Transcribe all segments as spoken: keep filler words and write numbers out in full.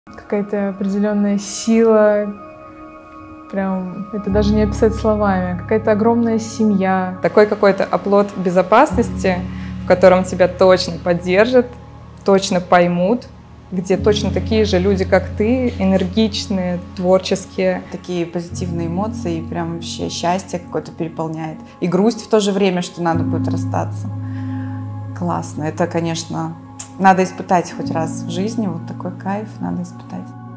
Какая-то определенная сила, прям это даже не описать словами, какая-то огромная семья. Такой какой-то оплот безопасности, в котором тебя точно поддержат, точно поймут, где точно такие же люди, как ты, энергичные, творческие. Такие позитивные эмоции, прям вообще счастье какое-то переполняет. И грусть в то же время, что надо будет расстаться. Классно. Это, конечно, надо испытать хоть раз в жизни. Вот такой кайф надо испытать.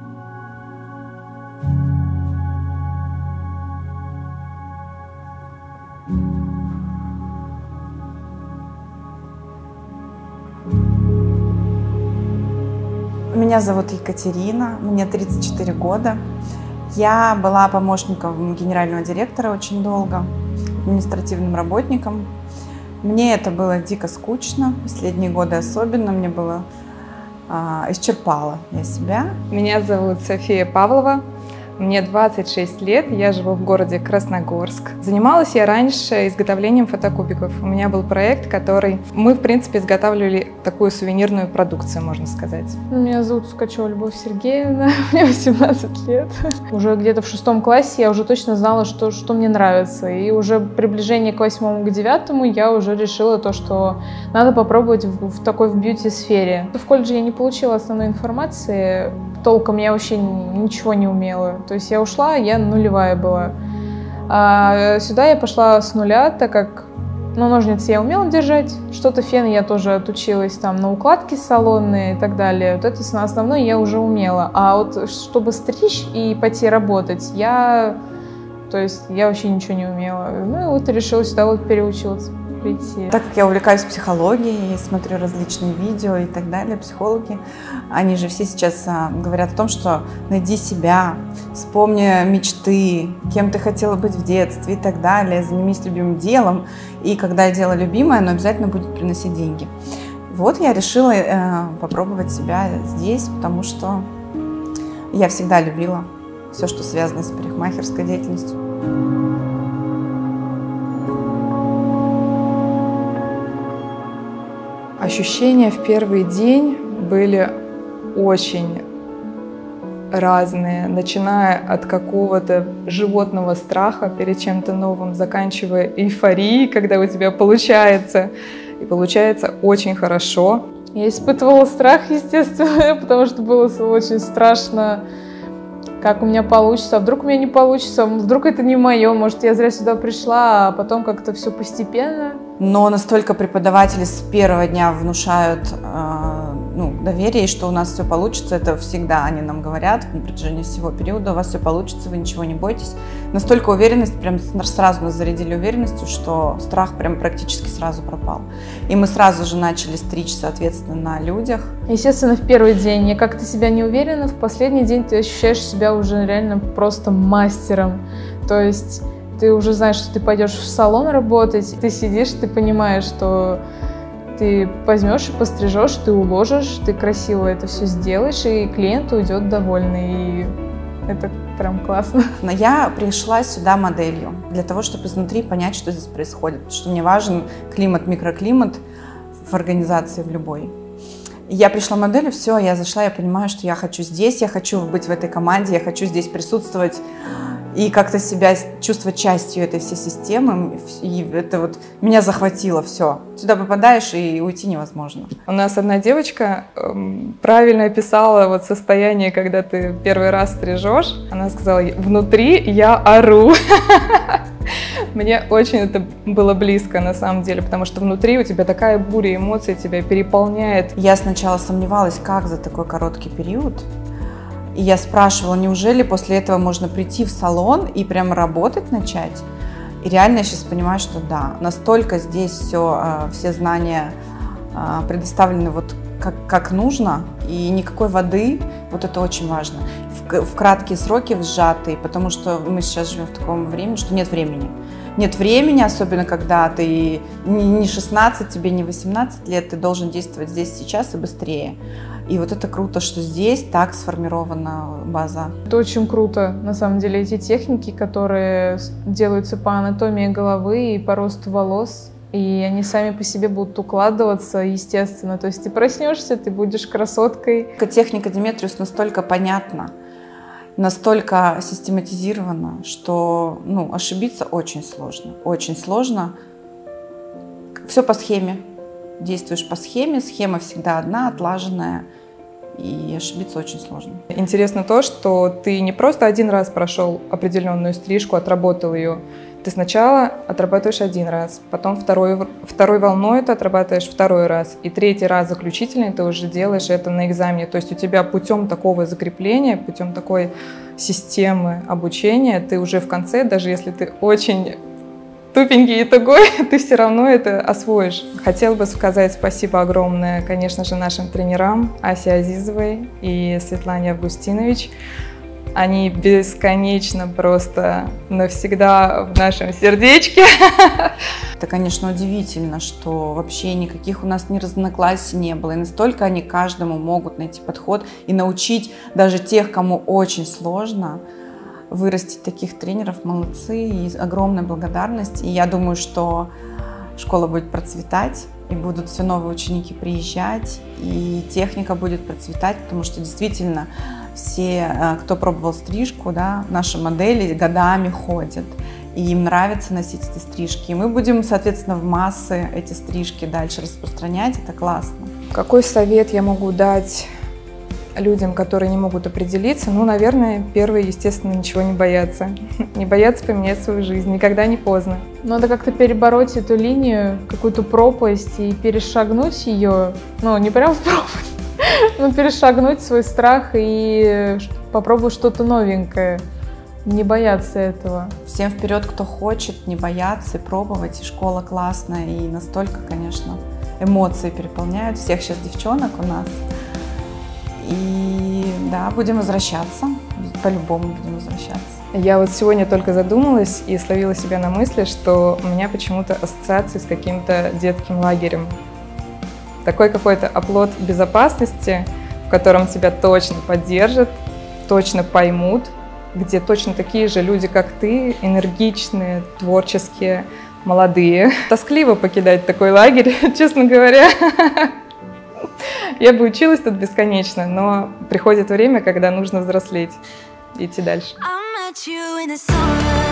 Меня зовут Екатерина, мне тридцать четыре года. Я была помощником генерального директора очень долго, административным работником. Мне это было дико скучно, последние годы особенно, мне было а, исчерпало я себя. Меня зовут София Павлова. Мне двадцать шесть лет, я живу в городе Красногорск. Занималась я раньше изготовлением фотокубиков. У меня был проект, который мы, в принципе, изготавливали такую сувенирную продукцию, можно сказать. Меня зовут Сукачева Любовь Сергеевна, мне восемнадцать лет. Уже где-то в шестом классе я уже точно знала, что, что мне нравится. И уже приближение к восьмому, к девятому я уже решила то, что надо попробовать в, в такой в бьюти-сфере. В колледже я не получила основной информации, толком я вообще ничего не умела. То есть я ушла, я нулевая была. А сюда я пошла с нуля, так как ну, ножницы я умела держать, что-то фен я тоже отучилась там на укладки салонные и так далее. Вот это основное я уже умела. А вот чтобы стричь и пойти работать, я, то есть я вообще ничего не умела. Ну и вот решила сюда вот переучиваться. Прийти. Так как я увлекаюсь психологией, смотрю различные видео и так далее, психологи, они же все сейчас а, говорят о том, что найди себя, вспомни мечты, кем ты хотела быть в детстве и так далее, занимись любимым делом, и когда дело любимое, оно обязательно будет приносить деньги. Вот я решила э, попробовать себя здесь, потому что я всегда любила все, что связано с парикмахерской деятельностью. Ощущения в первый день были очень разные, начиная от какого-то животного страха перед чем-то новым, заканчивая эйфорией, когда у тебя получается, и получается очень хорошо. Я испытывала страх, естественно, потому что было очень страшно, как у меня получится, а вдруг у меня не получится, вдруг это не мое, может, я зря сюда пришла, а потом как-то все постепенно. Но настолько преподаватели с первого дня внушают э, ну, доверие, что у нас все получится, это всегда они нам говорят на протяжении всего периода, у вас все получится, вы ничего не бойтесь. Настолько уверенность, прям сразу нас зарядили уверенностью, что страх прям практически сразу пропал. И мы сразу же начали стричь, соответственно, на людях. Естественно, в первый день я как-то себя не уверена, в последний день ты ощущаешь себя уже реально просто мастером. То есть ты уже знаешь, что ты пойдешь в салон работать, ты сидишь, ты понимаешь, что ты возьмешь и пострижешь, ты уложишь, ты красиво это все сделаешь, и клиент уйдет довольный. И это прям классно. Но я пришла сюда моделью для того, чтобы изнутри понять, что здесь происходит. Потому что мне важен климат, микроклимат в организации в любой. Я пришла моделью, все, я зашла, я понимаю, что я хочу здесь, я хочу быть в этой команде, я хочу здесь присутствовать и как-то себя чувствовать частью этой всей системы. И это вот меня захватило все. Сюда попадаешь, и уйти невозможно. У нас одна девочка эм, правильно описала вот состояние, когда ты первый раз стрижешь. Она сказала: внутри я ору. Мне очень это было близко на самом деле, потому что внутри у тебя такая буря эмоций, тебя переполняет. Я сначала сомневалась, как за такой короткий период. И я спрашивала, неужели после этого можно прийти в салон и прям работать начать? И реально я сейчас понимаю, что да, настолько здесь все, все знания предоставлены вот как, как нужно, и никакой воды, вот это очень важно. В, в краткие сроки сжатые, потому что мы сейчас живем в таком времени, что нет времени. Нет времени, особенно когда ты не шестнадцать, тебе не восемнадцать лет, ты должен действовать здесь, сейчас и быстрее. И вот это круто, что здесь так сформирована база. Это очень круто, на самом деле, эти техники, которые делаются по анатомии головы и по росту волос. и они сами по себе будут укладываться, естественно. То есть ты проснешься, ты будешь красоткой. Техника Деметриус настолько понятна, настолько систематизирована, что ну, ошибиться очень сложно. Очень сложно. Все по схеме. Действуешь по схеме, схема всегда одна, отлаженная, и ошибиться очень сложно. Интересно то, что ты не просто один раз прошел определенную стрижку, отработал ее. Ты сначала отрабатываешь один раз, потом второй, второй волной ты отрабатываешь второй раз, и третий раз заключительный ты уже делаешь это на экзамене. То есть у тебя путем такого закрепления, путем такой системы обучения, ты уже в конце, даже если ты очень тупенький и тугой, ты все равно это освоишь. Хотела бы сказать спасибо огромное, конечно же, нашим тренерам Асе Азизовой и Светлане Августинович. Они бесконечно просто навсегда в нашем сердечке. Это, конечно, удивительно, что вообще никаких у нас ни разногласий не было. И настолько они каждому могут найти подход и научить даже тех, кому очень сложно, вырастить таких тренеров. Молодцы, и огромная благодарность. И я думаю, что школа будет процветать, и будут все новые ученики приезжать, и техника будет процветать, потому что действительно все, кто пробовал стрижку, да, наши модели годами ходят, и им нравится носить эти стрижки. И мы будем, соответственно, в массы эти стрижки дальше распространять, это классно. Какой совет я могу дать людям, которые не могут определиться? Ну, наверное, первое, естественно, ничего не бояться. Не бояться поменять свою жизнь, никогда не поздно. Надо как-то перебороть эту линию, какую-то пропасть и перешагнуть ее, ну, не прям в пропасть, но перешагнуть свой страх и попробовать что-то новенькое. Не бояться этого. Всем вперед, кто хочет, не бояться и пробовать. И школа классная, и настолько, конечно, эмоции переполняют всех сейчас девчонок у нас. И да, будем возвращаться, по-любому будем возвращаться. Я вот сегодня только задумалась и словила себя на мысли, что у меня почему-то ассоциации с каким-то детским лагерем. Такой какой-то оплот безопасности, в котором тебя точно поддержат, точно поймут, где точно такие же люди, как ты, энергичные, творческие, молодые. Тоскливо покидать такой лагерь, честно говоря. Я бы училась тут бесконечно, но приходит время, когда нужно взрослеть и идти дальше.